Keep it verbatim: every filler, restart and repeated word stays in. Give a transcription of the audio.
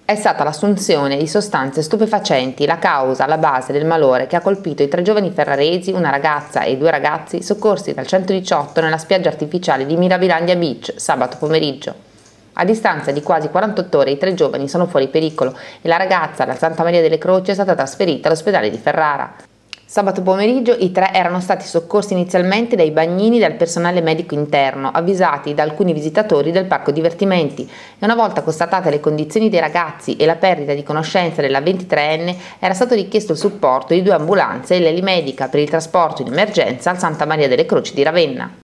È stata l'assunzione di sostanze stupefacenti la causa alla base del malore che ha colpito i tre giovani ferraresi, una ragazza e due ragazzi, soccorsi dal centodiciotto nella spiaggia artificiale di Mirabilandia Beach sabato pomeriggio. A distanza di quasi quarantotto ore i tre giovani sono fuori pericolo e la ragazza da Santa Maria delle Croci è stata trasferita all'ospedale di Ferrara. Sabato pomeriggio i tre erano stati soccorsi inizialmente dai bagnini dal personale medico interno, avvisati da alcuni visitatori del parco divertimenti, e una volta constatate le condizioni dei ragazzi e la perdita di conoscenza della ventitreenne era stato richiesto il supporto di due ambulanze e l'elimedica per il trasporto in emergenza al Santa Maria delle Croci di Ravenna.